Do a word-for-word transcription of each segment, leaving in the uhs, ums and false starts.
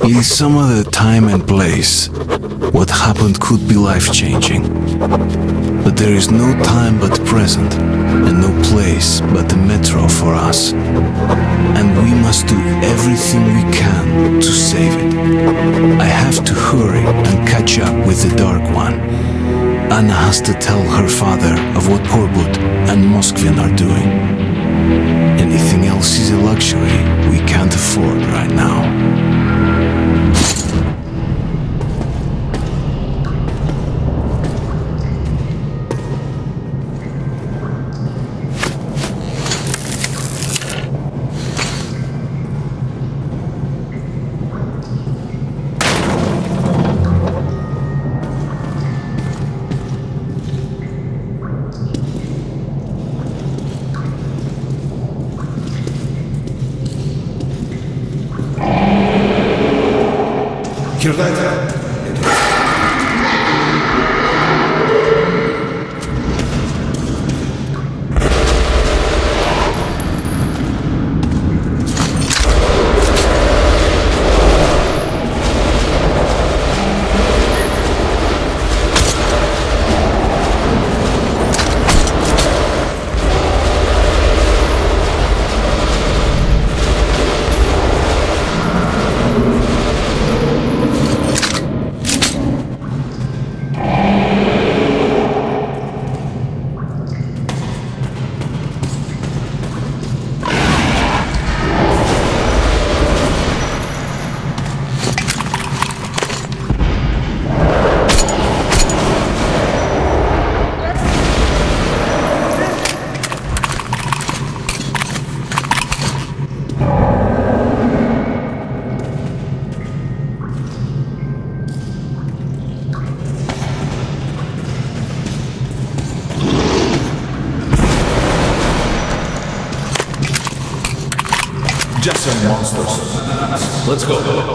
In some other time and place, what happened could be life-changing. But there is no time but present, and no place but the metro for us. And we must do everything we can to save it. I have to hurry and catch up with the Dark One. Anna has to tell her father of what Korbut and Moskvin are doing. Anything else is a luxury we can't afford right now. Кирдайте! Just some monsters. Let's go.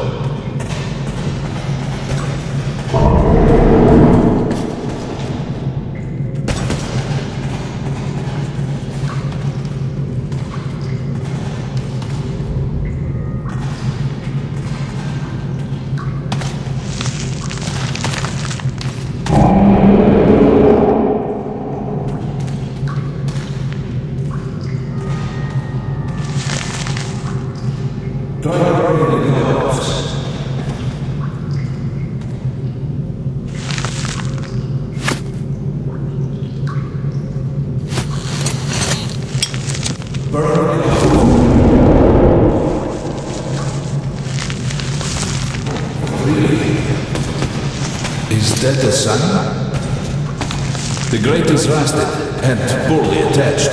Is that the sun? The grate is rusted and poorly attached.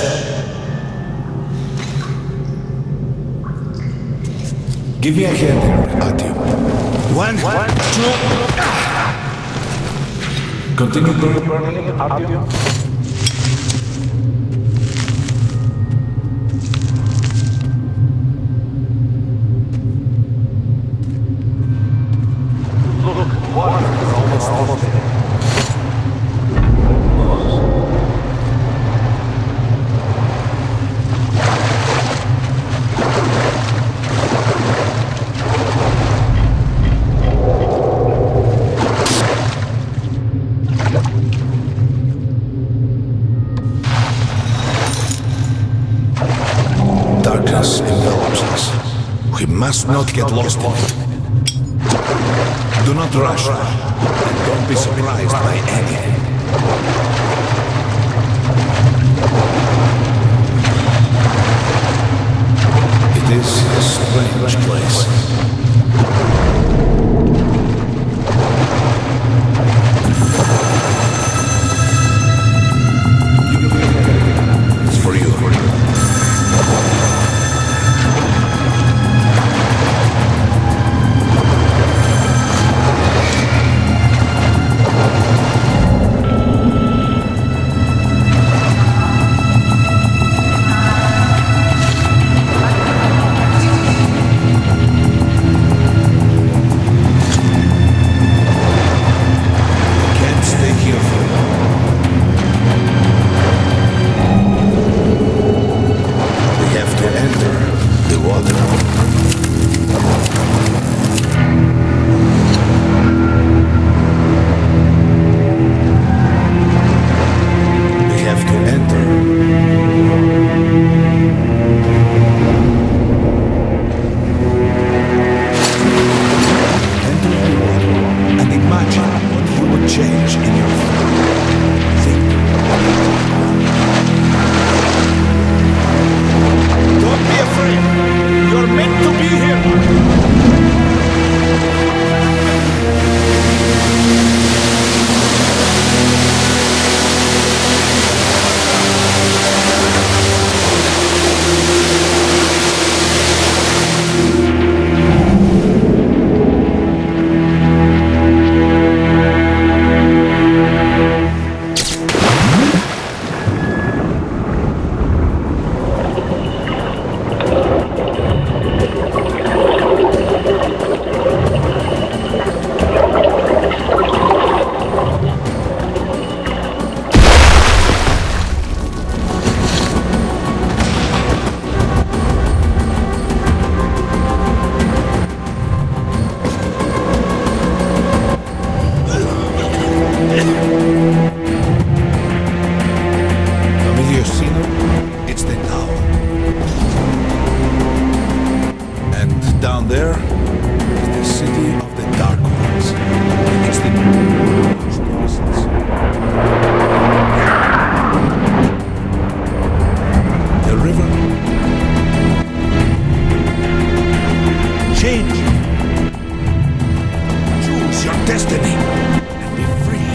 Give me a hand here, Artyom. One, One two... Continue burning, Artyom. Look, water is almost almost there. Darkness envelops us. We must not get lost in it. Do not rush, and don't be surprised by anything. It is a strange place. It's for you. For you. to be here! Down there is the city of the Dark Ones. It's the tourists. The river. Change. Choose your destiny and be free.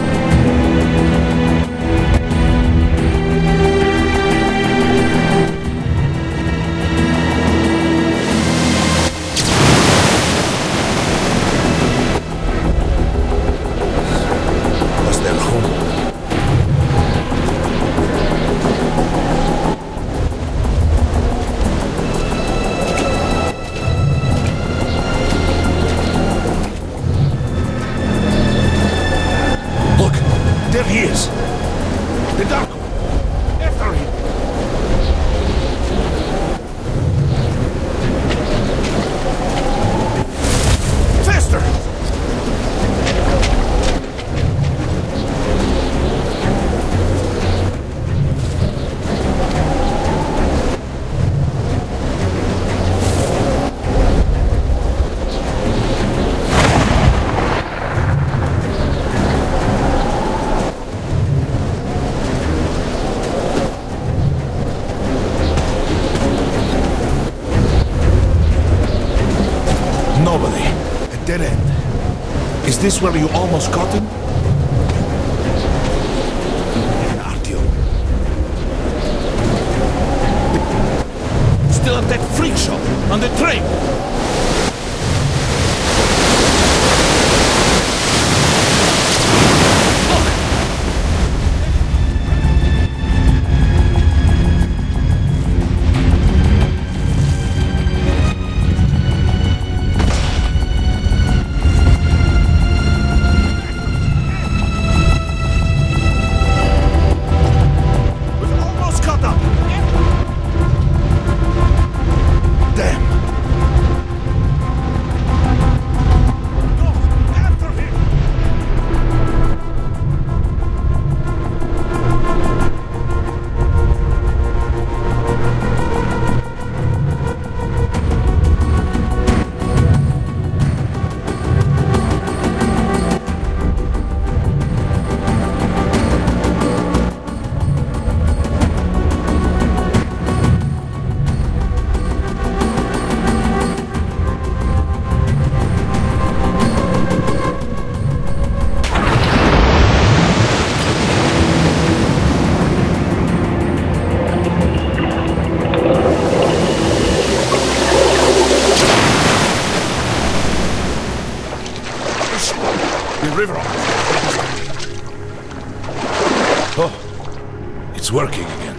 There he is! The Dark One! After him! Faster! Nobody. A dead end. Is this where you almost caught him? Artyom. Still at that freak show on the train. River. Oh, it's working again.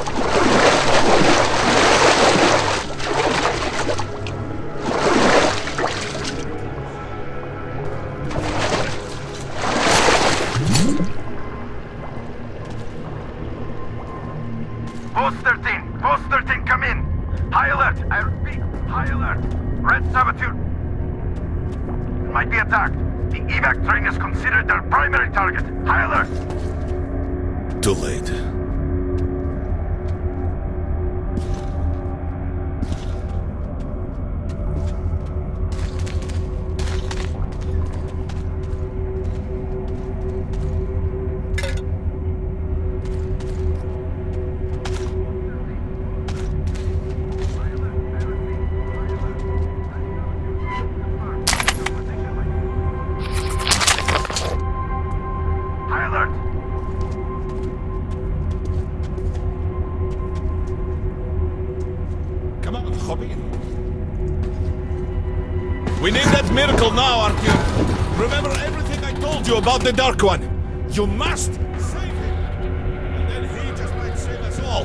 Post thirteen! Post thirteen, come in! High alert! I repeat, high alert! Red Saboteur might be attacked. The evac train is considered their primary target. High alert! Too late. We need that miracle now, Artyom. Remember everything I told you about the Dark One. You must save him. And then he just might save us all.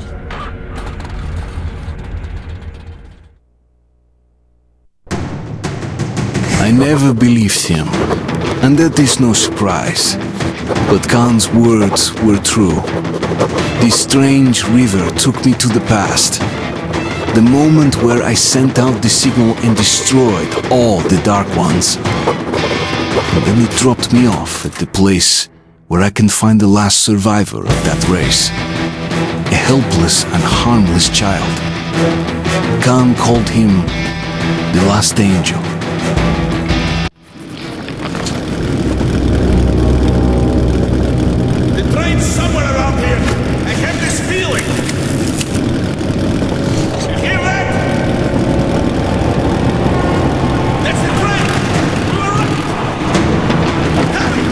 I never believed him, and that is no surprise. But Khan's words were true. This strange river took me to the past. The moment where I sent out the signal and destroyed all the Dark Ones. And then it dropped me off at the place where I can find the last survivor of that race. A helpless and harmless child. Khan called him the Last Angel. Somewhere around here, I have this feeling. You hear that? That's the train. You are right. Hurry!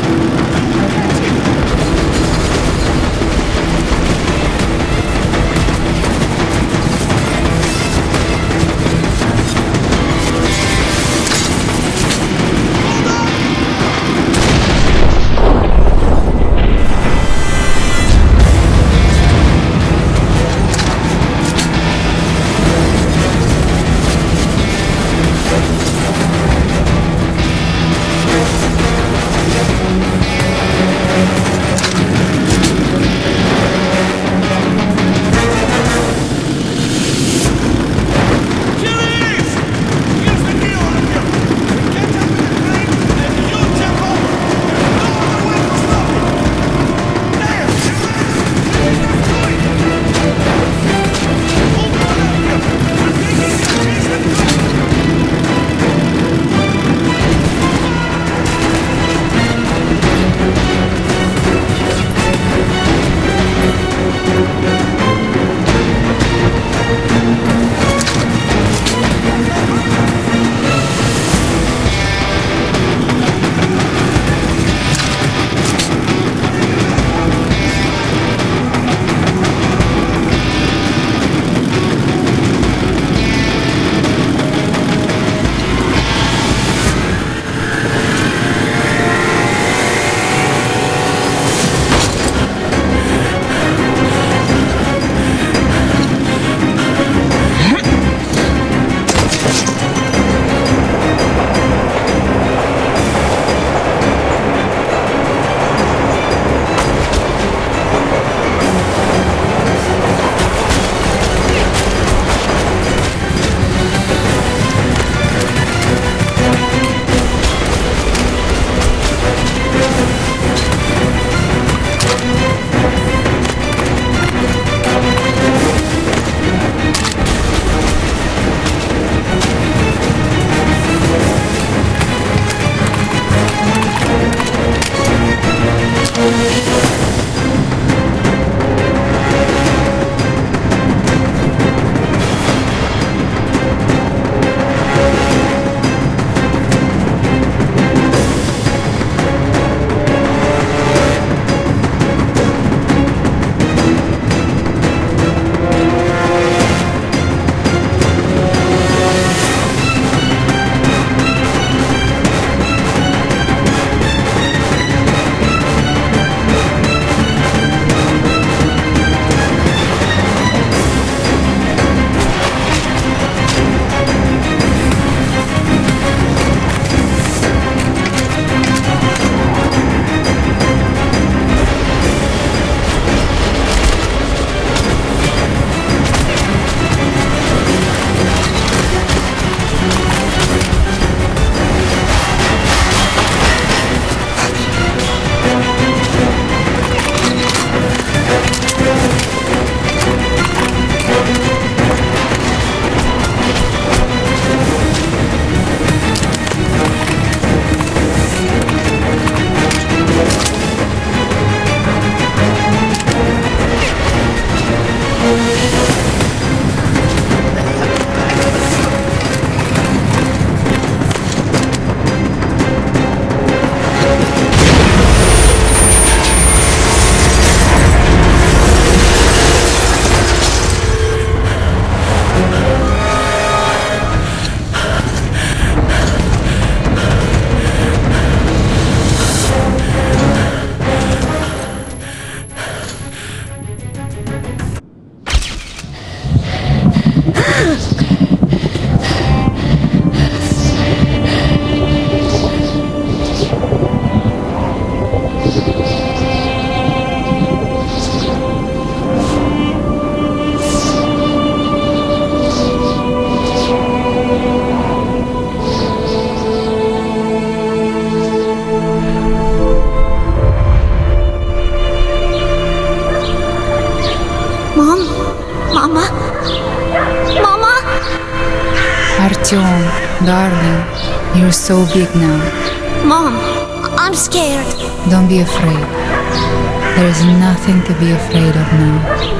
Artyom, darling, you're so big now. Mom, I'm scared. Don't be afraid. There is nothing to be afraid of now.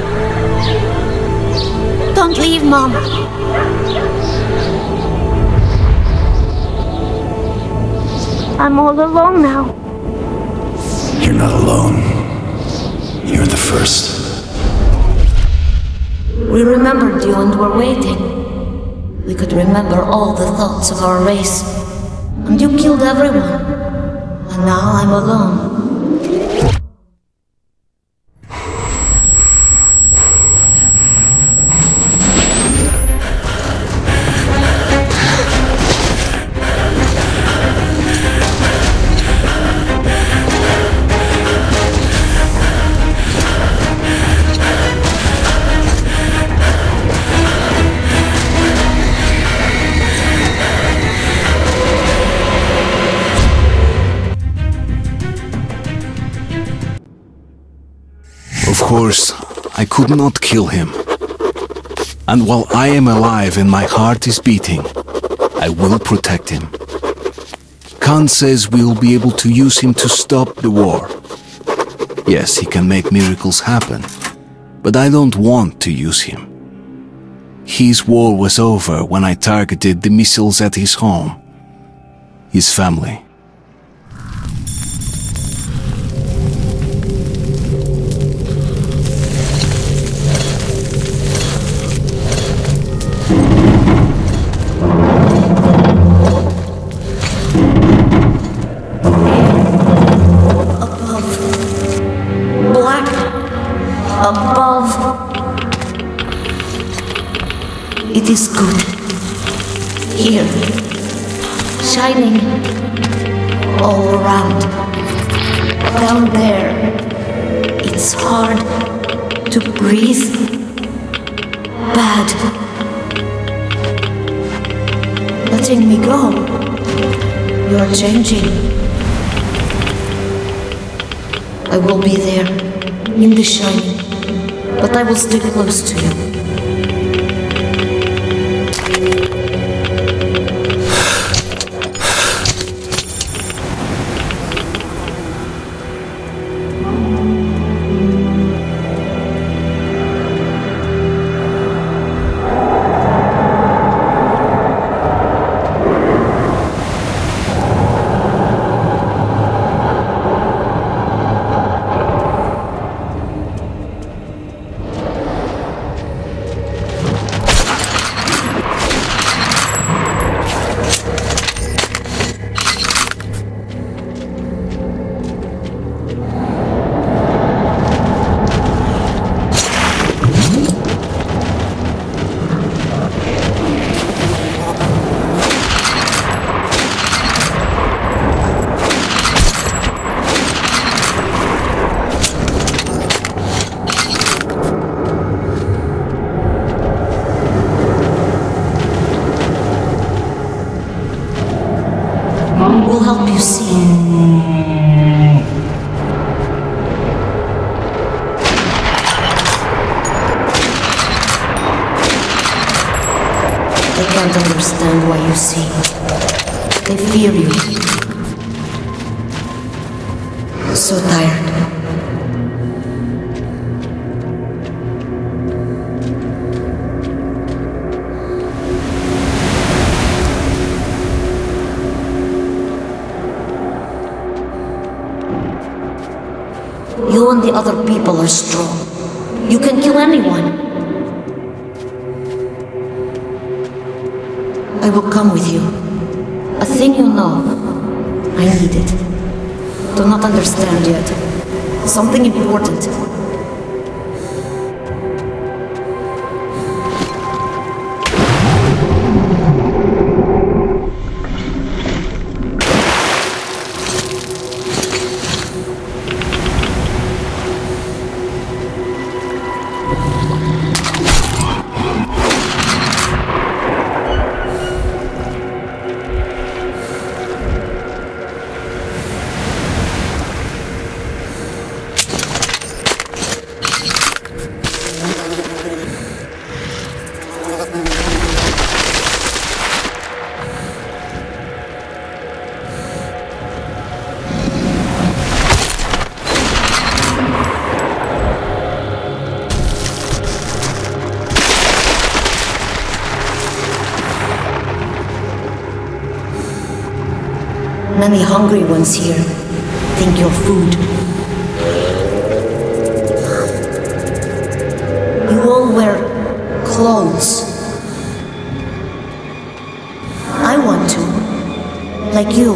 Don't leave, Mom. I'm all alone now. You're not alone. You're the first. We remembered you and were waiting. We could remember all the thoughts of our race. And you killed everyone. And now I'm alone. Of course, I could not kill him. And while I am alive and my heart is beating, I will protect him. Khan says we will be able to use him to stop the war. Yes, he can make miracles happen, but I don't want to use him. His war was over when I targeted the missiles at his home, his family. Above. It is good. Here. Shining. All around. Down there. It's hard to breathe. Bad. Letting me go. You're changing. I will be there. In the shining. But I will stay close to you. We'll help you see. They can't understand why you see. They fear you. So tired. You and the other people are strong. You can kill anyone. I will come with you. A thing you know. I need it. Do not understand yet. Something important. Many hungry ones here. Think you're food. You all wear clothes. I want to. Like you.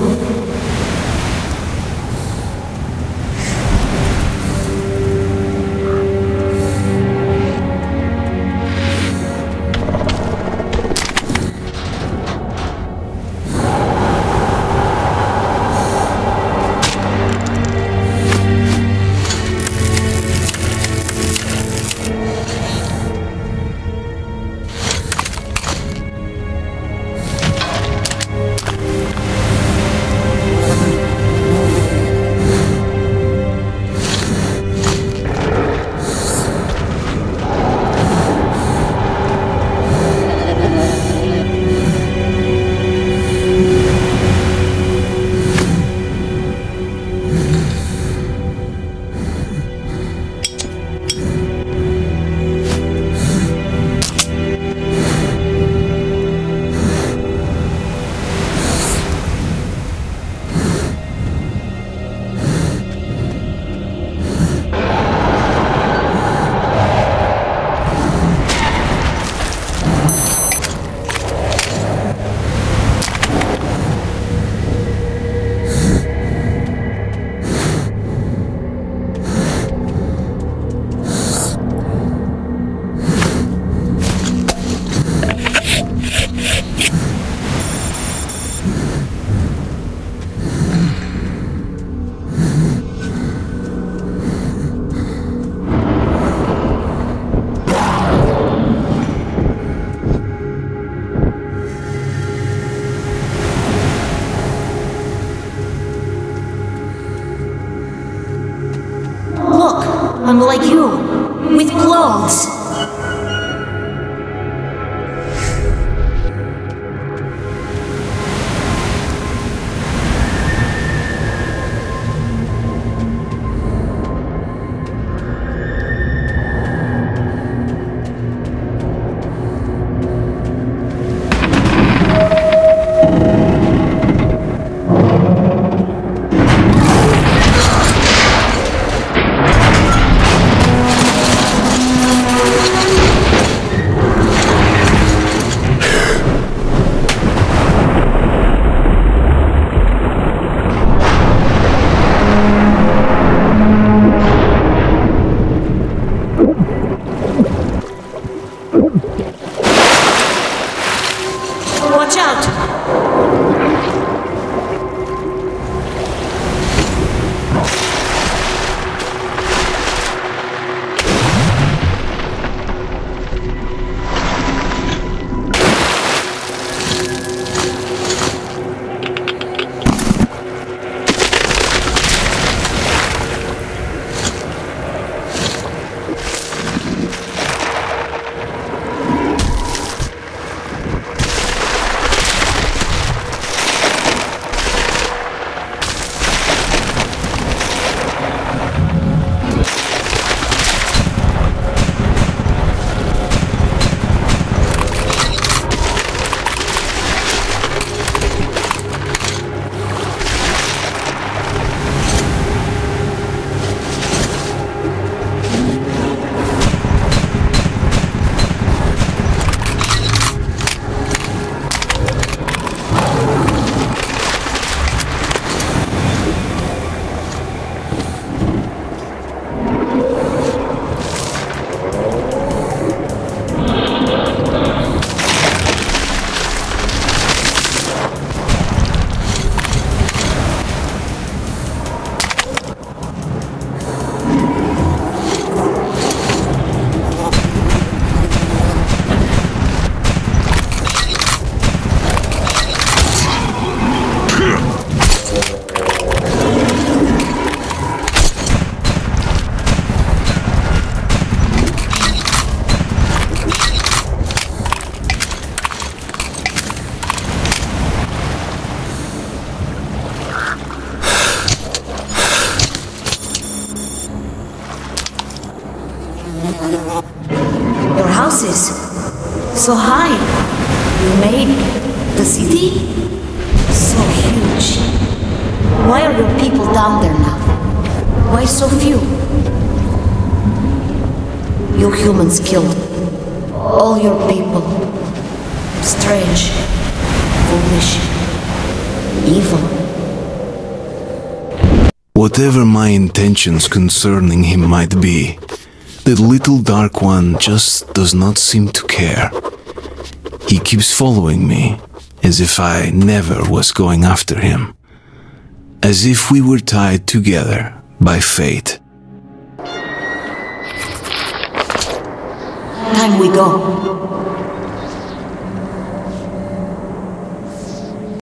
I'm like you, with clothes. Watch out! Your houses, so high. You made the city so huge. Why are your people down there now? Why so few? You humans killed all your people. Strange, foolish, evil. Whatever my intentions concerning him might be, the little Dark One just does not seem to care. He keeps following me, as if I never was going after him. As if we were tied together by fate. Time we go.